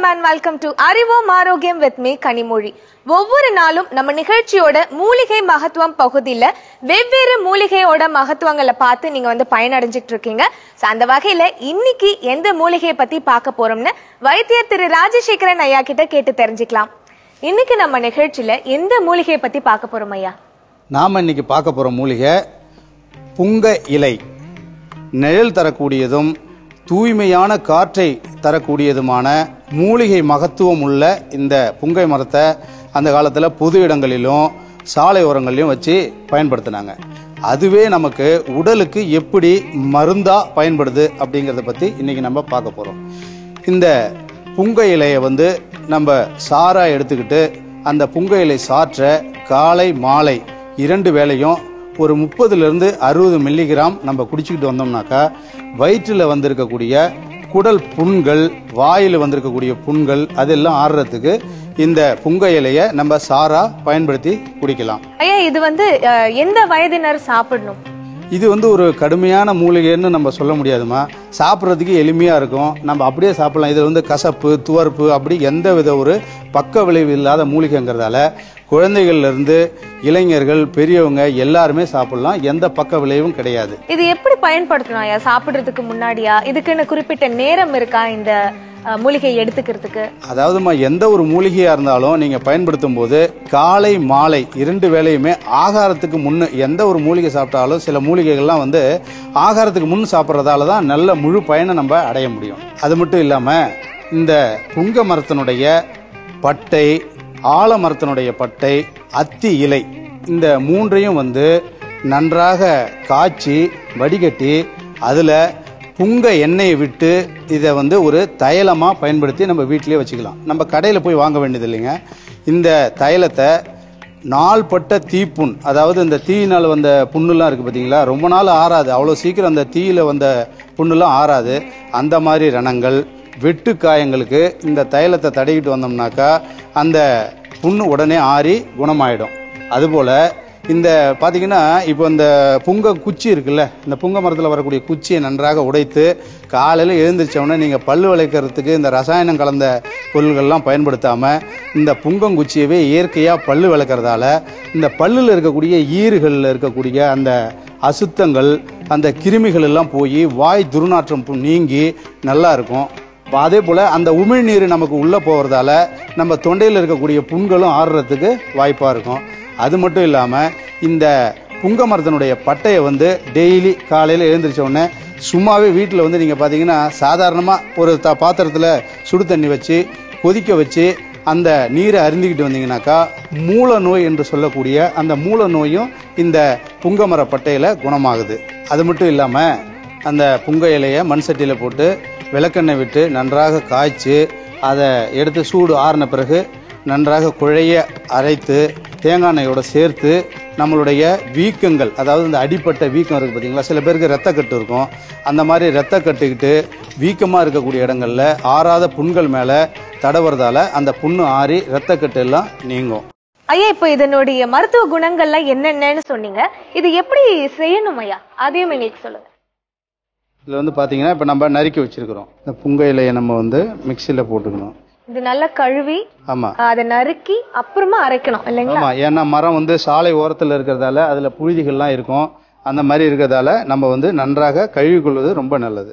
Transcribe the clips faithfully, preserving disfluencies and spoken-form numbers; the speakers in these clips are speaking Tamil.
and welcome to அறிவோம் ஆரோக்கியம் with me கனிமொழி. ஒவ்வொரு நாளும் நம்ம நிகழ்ச்சியோட மூலிகை மகத்துவம் பகுதியில வெவ்வேறு மூலிகையோட மகத்துவங்களை பார்த்து நீங்க வந்து பயனடைஞ்சிட்டு இருக்கீங்க. அந்த வகையில இன்னைக்கு எந்த மூலிகையை பத்தி பார்க்க போறோம்னு வைத்தியர் திரு ராஜசேகரன் ஐயா கிட்ட கேட்டு தெரிஞ்சுக்கலாம். இன்னைக்கு நம்ம நிகழ்ச்சியில எந்த மூலிகையை பத்தி பார்க்க போறோம் ஐயா? நாம இன்னைக்கு பார்க்க போற மூலிகை புங்க இலை. நிழல் தரக்கூடியதும் தூய்மையான காற்றை தரக்கூடியதுமான மூலிகை மகத்துவம் உள்ள இந்த புங்கை மரத்தை அந்த காலத்தில் பொது இடங்களிலும் சாலை ஓரங்களிலும் வச்சு பயன்படுத்தினாங்க. அதுவே நமக்கு உடலுக்கு எப்படி மருந்தா பயன்படுது அப்படிங்கிறத பற்றி இன்னைக்கு நம்ம பார்க்க போகிறோம். இந்த புங்கை இலையை வந்து நம்ம சாரா எடுத்துக்கிட்டு அந்த புங்கை இலை சாற்ற காலை மாலை இரண்டு வேளையும் ஒரு முப்பதுல இருந்து அறுபது மில்லிகிராம் நம்ம குடிச்சுக்கிட்டு வந்தோம்னாக்கா வயிற்றுல வந்திருக்கக்கூடிய குடல் புண்கள், வாயில வந்திருக்கக்கூடிய புண்கள் அதெல்லாம் ஆறுறதுக்கு இந்த புங்கை இலையை நம்ம சாரா பயன்படுத்தி குடிக்கலாம். ஐயா, இது வந்து எந்த வயதினர் சாப்பிடணும்? இது வந்து ஒரு கடுமையான மூலிகைன்னு நம்ம சொல்ல முடியாதுமா. சாப்பிட்றதுக்கு எளிமையா இருக்கும், நம்ம அப்படியே சாப்பிடலாம். இது வந்து கசப்பு, துவர்ப்பு அப்படி எந்த வித ஒரு பக்க விளைவு இல்லாத மூலிகைங்கிறதால குழந்தைகள்ல இருந்து இளைஞர்கள், பெரியவங்க எல்லாருமே சாப்பிடலாம். எந்த பக்க விளைவும் கிடையாது. இது எப்படி பயன்படுத்தணும் ஐயா? சாப்பிடுறதுக்கு முன்னாடியா? இதுக்குன்னு குறிப்பிட்ட நேரம் இருக்கா இந்த மூலிகை எடுத்துக்கிறதுக்கு? அதாவதுமா, எந்த ஒரு மூலிகையா இருந்தாலும் நீங்க பயன்படுத்தும் போது காலை மாலை இரண்டு வேளையுமே ஆகாரத்துக்கு முன்னு எந்த ஒரு மூலிகை சாப்பிட்டாலும் சில மூலிகைகள்லாம் வந்து ஆகாரத்துக்கு முன் சாப்பிட்றதால தான் நல்ல முழு பயனை நம்ம அடைய முடியும். அது மட்டும் இல்லாம இந்த புங்க மரத்தினுடைய பட்டை, ஆலமரத்தினுடைய பட்டை, அத்தி இலை இந்த மூன்றையும் வந்து நன்றாக காய்ச்சி வடிகட்டி அதுல புங்க எண்ணெயை விட்டு இதை வந்து ஒரு தைலமா பயன்படுத்தி நம்ம வீட்டிலேயே வச்சுக்கலாம். நம்ம கடையில போய் வாங்க வேண்டியது இல்லைங்க. இந்த தைலத்தை நாள்பட்ட தீப்புண், அதாவது இந்த தீயினால் வந்த புண்ணுலாம் இருக்கு பார்த்தீங்களா, ரொம்ப நாள் ஆறாது, அவ்வளோ சீக்கிரம் அந்த தீயில வந்த புண்ணுலாம் ஆறாது. அந்த மாதிரி ரணங்கள், வெட்டு காயங்களுக்கு இந்த தைலத்தை தடவிட்டு வந்தோம்னாக்கா அந்த புண்ணு உடனே ஆறி குணமாயிடும். அதுபோல இந்த பாத்தீங்கன்னா இப்போ இந்த புங்க குச்சி இருக்குல்ல, இந்த புங்க மரத்தில் வரக்கூடிய குச்சியை நன்றாக உடைத்து காலையில் எழுந்திரிச்சோடனே நீங்கள் பல்லு விளக்கிறதுக்கு இந்த ரசாயனம் கலந்த பொருள்கள்லாம் பயன்படுத்தாம இந்த புங்கங்குச்சியவே இயற்கையாக பல்லு விளக்கிறதால இந்த பல்லில் இருக்கக்கூடிய ஈறுகளில் இருக்கக்கூடிய அந்த அசுத்தங்கள், அந்த கிருமிகள் எல்லாம் போய் வாய் துர்நாற்றம் நீங்கி நல்லா இருக்கும். அதே போல அந்த உமிழ்நீர் நமக்கு உள்ள போறதால நம்ம தொண்டையில் இருக்கக்கூடிய புண்களும் ஆறுறதுக்கு வாய்ப்பா இருக்கும். அது மட்டும் இல்லாம இந்த புங்க மரத்தினுடைய பட்டையை வந்து டெய்லி காலையில எழுந்திரிச்ச உடனே சும்மாவே வீட்டில் வந்து நீங்க பாத்தீங்கன்னா சாதாரணமா ஒரு பாத்திரத்துல சுடு தண்ணி வச்சு கொதிக்க வச்சு அந்த நீரை அருந்திக்கிட்டு வந்தீங்கன்னாக்கா மூல நோய் என்று சொல்லக்கூடிய அந்த மூல நோயும் இந்த புங்க மர பட்டையில குணமாகுது. அது மட்டும் இல்லாம அந்த புங்க இலையை மண் சட்டியில போட்டு விளக்கெண்ணெய் விட்டு நன்றாக காய்ச்சி அதை எடுத்து சூடு ஆறின பிறகு நன்றாக குழைய அரைத்து தேங்காய் எண்ணெயோட சேர்த்து நம்மளுடைய வீக்கங்கள், அதாவது இந்த அடிப்பட்ட வீக்கம் இருக்கு பார்த்தீங்களா, சில பேருக்கு ரத்தக்கட்டு இருக்கும், அந்த மாதிரி ரத்தக்கட்டுக்கிட்டு வீக்கமாக இருக்கக்கூடிய இடங்கள்ல ஆறாத புண்கள் மேலே தடவுறதால அந்த புண்ணு ஆறி ரத்தக்கட்டு எல்லாம் நீங்கும். ஐயா, இப்போ இதனுடைய மருத்துவ குணங்கள்லாம் என்னென்னு சொன்னீங்க, இது எப்படி செய்யணும் ஐயா? அதையும் எங்களுக்கு சொல்லுங்க. இதில் வந்து பார்த்தீங்கன்னா இப்போ நம்ம நறுக்கி வச்சிருக்கிறோம் இந்த புங்க இலையை நம்ம வந்து மிக்சியில் போட்டுக்கணும். இது நல்லா கழுவி ஆமா அதை நறுக்கி அப்புறமா அரைக்கணும் இல்லைங்களா? ஆமா, ஏன்னா மரம் வந்து சாலை ஓரத்தில் இருக்கிறதால அதுல புழுதிகள்லாம் இருக்கும். அந்த மாதிரி இருக்கிறதால நம்ம வந்து நன்றாக கழுவி கொள்வது ரொம்ப நல்லது.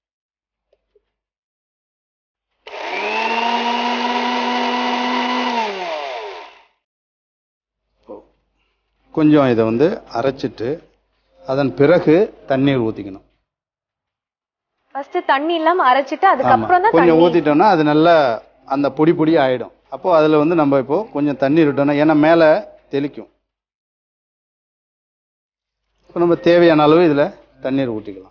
கொஞ்சம் இதை வந்து அரைச்சிட்டு அதன் பிறகு தண்ணீர் ஊத்திக்கணும். ஃபர்ஸ்ட் தண்ணி இல்லாம அரைச்சிட்டு அதுக்கப்புறம் தான் கொஞ்சம் ஊத்திட்டோம்னா அது நல்லா அந்த பொடி பொடி ஆயிடும். அப்போ அதுல வந்து நம்ம இப்போ கொஞ்சம் தண்ணீர் விட்டோம்னா, ஏன்னா மேல தெளிக்கும், இப்போ நம்ம தேவையான அளவு இதுல தண்ணீர் ஊற்றிக்கலாம்.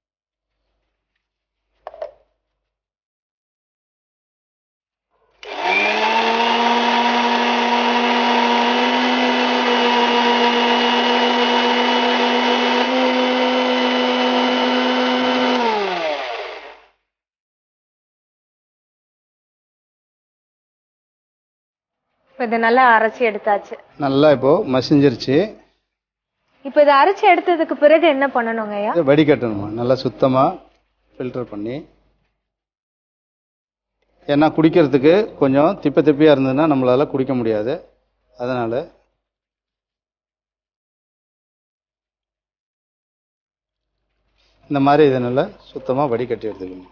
இத நல்லா அரைச்சி எடுத்தாச்சு. நல்லா இப்போ மசிஞ்சிருச்சு. இப்போ இத அரைச்சி எடுத்ததுக்கு பிறகு என்ன பண்ணணுங்க ஐயா? வடிகட்டணும். நல்லா சுத்தமா ஃபில்டர் பண்ணி ஏன்னா குடிக்கிறதுக்கு கொஞ்சம் திப்ப திப்பியா இருந்ததுன்னா நம்மளால குடிக்க முடியாது. அதனால இந்த மாதிரி இதை நல்லா சுத்தமாக வடிகட்டி எடுத்துக்கணும்.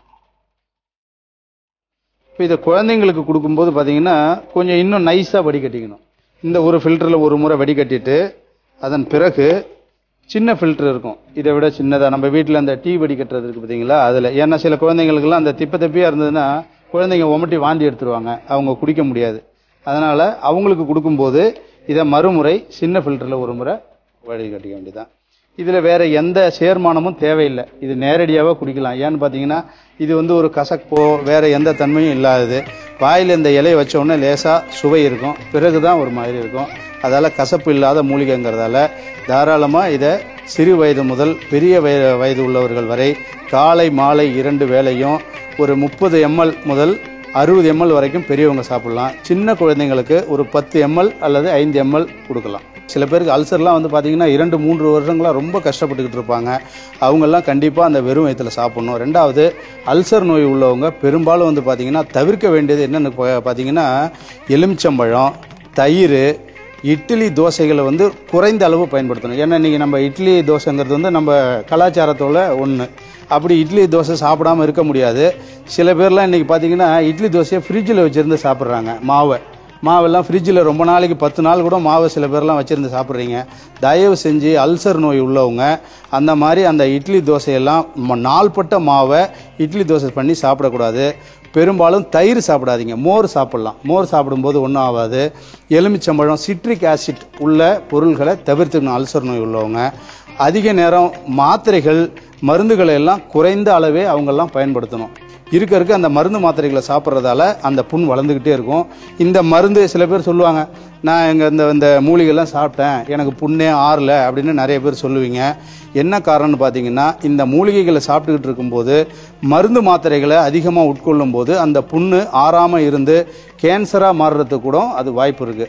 இப்போ இதை குழந்தைங்களுக்கு கொடுக்கும்போது பார்த்தீங்கன்னா கொஞ்சம் இன்னும் நைஸாக வடிகட்டிக்கணும். இந்த ஒரு ஃபில்டரில் ஒரு முறை வடிகட்டிட்டு அதன் பிறகு சின்ன ஃபில்டர் இருக்கும், இதை விட சின்னதாக நம்ம வீட்டில் அந்த டீ வடிகட்டுறது இருக்குது பார்த்தீங்களா, அதில். ஏன்னா சில குழந்தைங்களுக்குலாம் அந்த திப்ப திப்பியாக இருந்ததுன்னா குழந்தைங்க உமட்டி வாந்தி எடுத்துருவாங்க, அவங்க குடிக்க முடியாது. அதனால் அவங்களுக்கு கொடுக்கும்போது இதை மறுமுறை சின்ன ஃபில்டரில் ஒரு முறை வடிகட்டிக்க வேண்டியதான். இதில் வேற எந்த சேர்மானமும் தேவையில்லை, இது நேரடியாகவே குடிக்கலாம். ஏன்னு பார்த்தீங்கன்னா இது வந்து ஒரு கசப்போ வேற எந்த தன்மையும் இல்லாதது. வாயில் இந்த இலையை வச்ச உடனே லேசாக சுவை இருக்கும், பிறகுதான் ஒரு மாதிரி இருக்கும். அதால கசப்பு இல்லாத மூலிகைங்கிறதால தாராளமாக இதை சிறு வயது முதல் பெரிய வய வயது உள்ளவர்கள் வரை காலை மாலை இரண்டு வேளையும் ஒரு முப்பது எம்எல் முதல் அறுபது எம்எல் வரைக்கும் பெரியவங்க சாப்பிடலாம். சின்ன குழந்தைங்களுக்கு ஒரு பத்து எம்எல் அல்லது ஐந்து எம்எல் கொடுக்கலாம். சில பேருக்கு அல்சர்லாம் வந்து பார்த்தீங்கன்னா இரண்டு மூன்று வருஷங்களாக ரொம்ப கஷ்டப்பட்டுக்கிட்டு இருப்பாங்க. அவங்கெல்லாம் கண்டிப்பாக அந்த வெறும் வயிற்றில் சாப்பிடணும். ரெண்டாவது, அல்சர் நோய் உள்ளவங்க பெரும்பாலும் வந்து பார்த்தீங்கன்னா தவிர்க்க வேண்டியது என்னென்னு பார்த்தீங்கன்னா எலுமிச்சம்பழம், தயிர், இட்லி தோசைகளை வந்து குறைந்த அளவு பயன்படுத்தணும். ஏன்னா இன்றைக்கி நம்ம இட்லி தோசைங்கிறது வந்து நம்ம கலாச்சாரத்தோட ஒன்று. அப்படி இட்லி தோசை சாப்பிடாமல் இருக்க முடியாது. சில பேர்லாம் இன்றைக்கி பார்த்தீங்கன்னா இட்லி தோசையை ஃப்ரிட்ஜில் வச்சுருந்து சாப்பிட்றாங்க. மாவை மாவெல்லாம் ஃப்ரிட்ஜில் ரொம்ப நாளைக்கு பத்து நாள் கூட மாவை சில பேர்லாம் வச்சுருந்து சாப்பிட்றீங்க. தயவு செஞ்சு அல்சர் நோய் உள்ளவங்க அந்த மாதிரி அந்த இட்லி தோசையெல்லாம் நாள்பட்ட மாவை இட்லி தோசை பண்ணி சாப்பிடக்கூடாது. பெரும்பாலும் தயிர் சாப்பிடாதீங்க, மோர் சாப்பிடலாம். மோர் சாப்பிடும்போது ஒன்றும் ஆகாது. எலுமிச்சம்பழம், சிட்ரிக் ஆசிட் உள்ள பொருள்களை தவிர்த்துக்கணும். அல்சர் நோய் உள்ளவங்க அதிக நேரம் மாத்திரைகள் மருந்துகளை எல்லாம் குறைந்த அளவே அவங்கெல்லாம் பயன்படுத்தணும். இருக்க இருக்க அந்த மருந்து மாத்திரைகளை சாப்பிட்றதால அந்த புண் வளர்ந்துக்கிட்டே இருக்கும். இந்த மருந்து சில பேர் சொல்லுவாங்க, நான் எங்கள் இந்த இந்த மூலிகைலாம் சாப்பிட்டேன் எனக்கு புண்ணே ஆறல அப்படின்னு நிறைய பேர் சொல்லுவீங்க. என்ன காரணம்னு பார்த்தீங்கன்னா இந்த மூலிகைகளை சாப்பிட்டுக்கிட்டு இருக்கும்போது மருந்து மாத்திரைகளை அதிகமாக உட்கொள்ளும் போது அந்த புண்ணு ஆறாமல் இருந்து கேன்சராக மாறுறதுக்கு கூட அது வாய்ப்பு இருக்கு.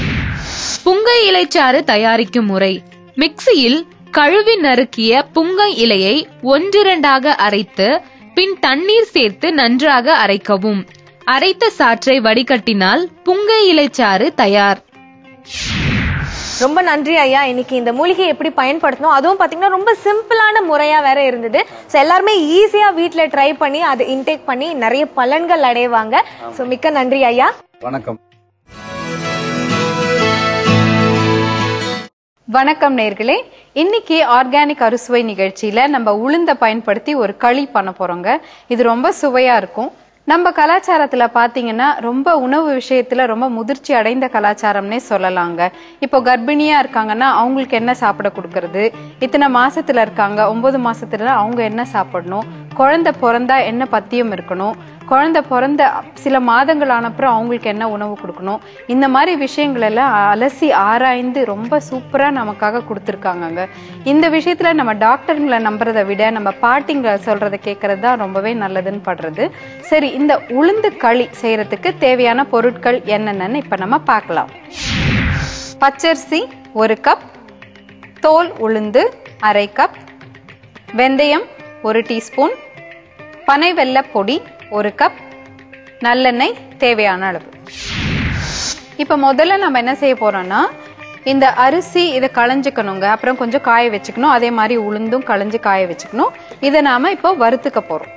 புங்கை இலைச்சாறு தயாரிக்கும் முறை: மிக்சியில் கழுவி நறுக்கிய புங்கை இலையை ஒன்றிரண்டாக அரைத்து பின் தண்ணீர் சேர்த்து நன்றாக அரைக்கவும். அரைத்த சாற்றை வடிகட்டினால் புங்கை இலைச்சாறு தயார். ரொம்ப நன்றி ஐயா. இன்னைக்கு இந்த மூலிகை எப்படி பயன்படுத்தணும், அதுவும் பாத்தீங்கன்னா ரொம்ப சிம்பிளான முறையா வேற இருந்தது. சோ எல்லாருமே ஈஸியா வீட்ல ட்ரை பண்ணி அதை இன்டேக் பண்ணி நிறைய பலன்கள் அடைவாங்க. சோ மிக்க நன்றி ஐயா. வணக்கம். வணக்கம் நேர்களே, இன்னைக்கு ஆர்கானிக் அறுசுவை நிகழ்ச்சியில நம்ம உளுந்த பயன்படுத்தி ஒரு களி பண்ண போறோங்க. இது ரொம்ப சுவையா இருக்கும். நம்ம கலாச்சாரத்துல பாத்தீங்கன்னா ரொம்ப உணவு விஷயத்துல ரொம்ப முதிர்ச்சி அடைந்த கலாச்சாரம்னே சொல்லலாங்க. இப்போ கர்ப்பிணியா இருக்காங்கன்னா அவங்களுக்கு என்ன சாப்பிட கொடுக்கறது, இத்தனை மாசத்துல இருக்காங்க ஒன்பது மாசத்துல அவங்க என்ன சாப்பிடணும், குழந்தை பிறந்தா என்ன பத்தியம் இருக்கணும், குழந்தை பிறந்த சில மாதங்கள் ஆனப்புறம் அவங்களுக்கு என்ன உணவு கொடுக்கணும், இந்த மாதிரி விஷயங்கள் எல்லாம் அலசி ஆராய்ந்து ரொம்ப சூப்பரா நமக்காக கொடுத்துருக்காங்க. இந்த விஷயத்துல நம்ம டாக்டருங்களை நம்புறதை விட நம்ம பாட்டிங்க சொல்றதை கேட்கறது தான் ரொம்பவே நல்லதுன்னு படுறது. சரி, இந்த உளுந்து களி செய்யறதுக்கு தேவையான பொருட்கள் என்னென்னு இப்ப நம்ம பார்க்கலாம். பச்சரிசி ஒரு கப், தோல் உளுந்து அரை கப், வெந்தயம் ஒரு டீஸ்பூன், பனை வெல்ல பொடி ஒரு கப், நல்லெண்ணெய் தேவையான அளவு. இப்ப முதல்ல நம்ம என்ன செய்ய போறோம்னா, இந்த அரிசி இதை களைஞ்சுக்கணுங்க, அப்புறம் கொஞ்சம் காய வச்சுக்கணும். அதே மாதிரி உளுந்தும் களைஞ்சு காய வச்சுக்கணும். இதை நாம இப்போ வறுத்துக்க போறோம்.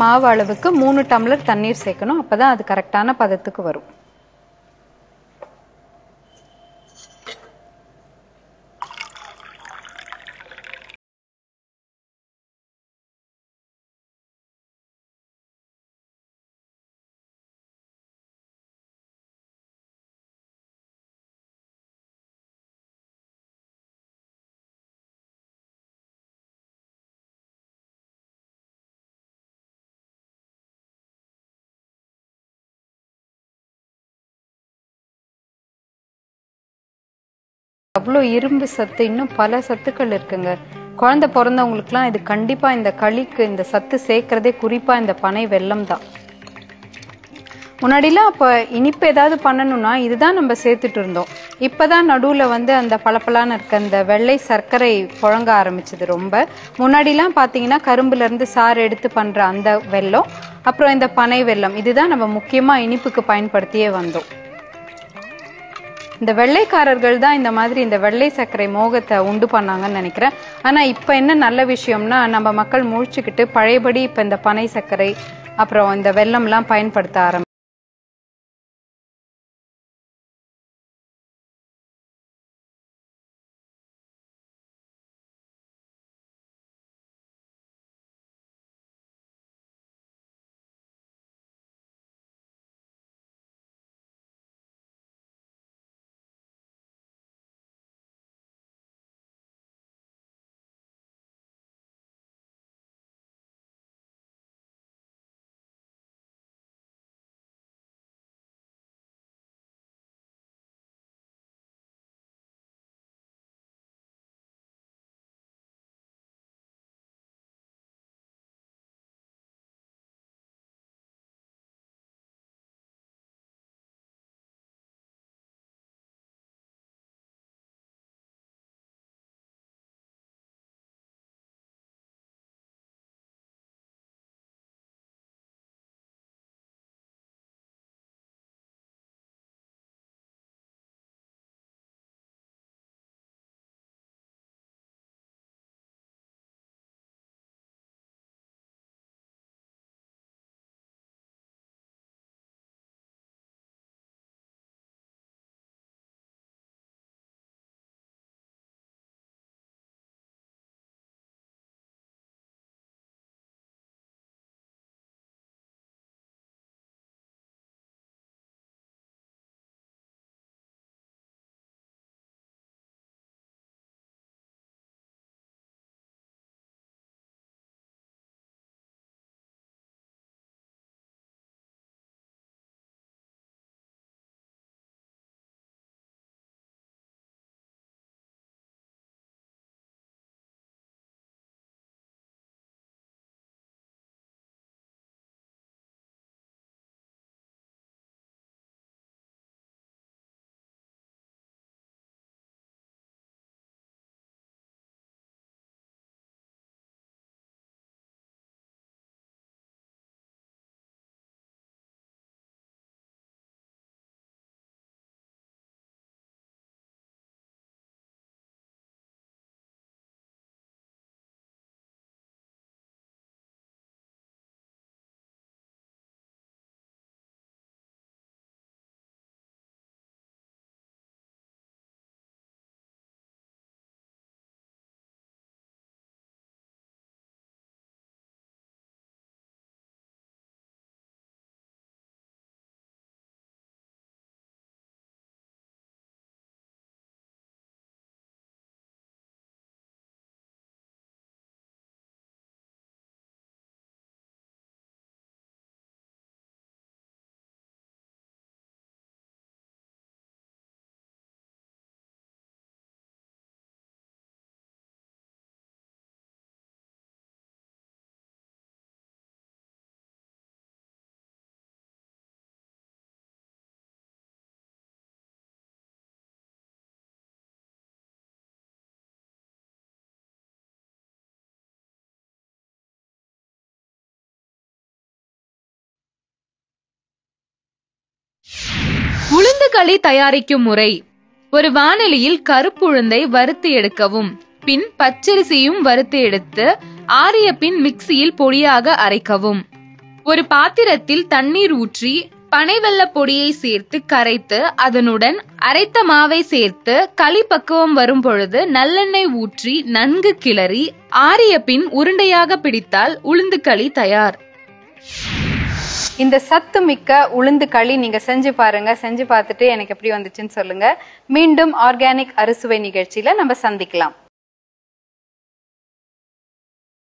மாவு அளவுக்கு மூணு டம்ளர் தண்ணீர் சேர்க்கணும். அப்பதான் அது கரெக்டான பதத்துக்கு வரும். அவ்வளவு இரும்பு சத்து, இன்னும் பல சத்துக்கள் இருக்குங்க. குழந்தை பிறந்தவங்களுக்குலாம் இது கண்டிப்பா இந்த களிக்கு இந்த சத்து சேர்க்கறதே குறிப்பா இந்த பனை வெல்லம் தான். முன்னாடிலாம் அப்ப இனிப்பு ஏதாவது பண்ணணும்னா இதுதான் நம்ம சேர்த்துட்டு இருந்தோம். இப்பதான் நடுவுல வந்து அந்த பளபளன்னு இருக்க அந்த வெள்ளை சர்க்கரை புழங்க ஆரம்பிச்சது. ரொம்ப முன்னாடிலாம் பாத்தீங்கன்னா கரும்புல இருந்து சாறு எடுத்து பண்ற அந்த வெல்லம், அப்புறம் இந்த பனை வெல்லம், இதுதான் நம்ம முக்கியமா இனிப்புக்கு பயன்படுத்தியே வந்தோம். இந்த வெள்ளைக்காரர்கள் தான் இந்த மாதிரி இந்த வெள்ளை சர்க்கரை மோகத்தை உண்டு பண்ணாங்கன்னு நினைக்கிறேன். ஆனா இப்ப என்ன நல்ல விஷயம்னா நம்ம மக்கள் முழிச்சுக்கிட்டு பழையபடி இப்ப இந்த பனை சர்க்கரை அப்புறம் இந்த வெல்லம் எல்லாம் பயன்படுத்த ஆரம்பி உளுந்து களி தயாரிக்கும் முறை. ஒரு வாணலியில் கருப்பு உளுந்தை வறுத்து எடுக்கவும். பின் பச்சரிசியும் வறுத்து எடுத்து ஆறிய பின் மிக்சியில் பொடியாக அரைக்கவும். ஒரு பாத்திரத்தில் தண்ணீர் ஊற்றி பனை வெல்ல பொடியை சேர்த்து கரைத்து அதனுடன் அரைத்த மாவை சேர்த்து களி பக்குவம் வரும் பொழுது நல்லெண்ணெய் ஊற்றி நன்கு கிளறி ஆறிய பின் உருண்டையாக பிடித்தால் உளுந்து களி தயார். இந்த சத்து மிக்க உளுந்து களி நீங்க செஞ்சு பாருங்க. செஞ்சு பார்த்துட்டு எனக்கு எப்படி வந்துச்சுன்னு சொல்லுங்க. மீண்டும் ஆர்கானிக் அறுசுவை நிகழ்ச்சியில நம்ம சந்திக்கலாம்.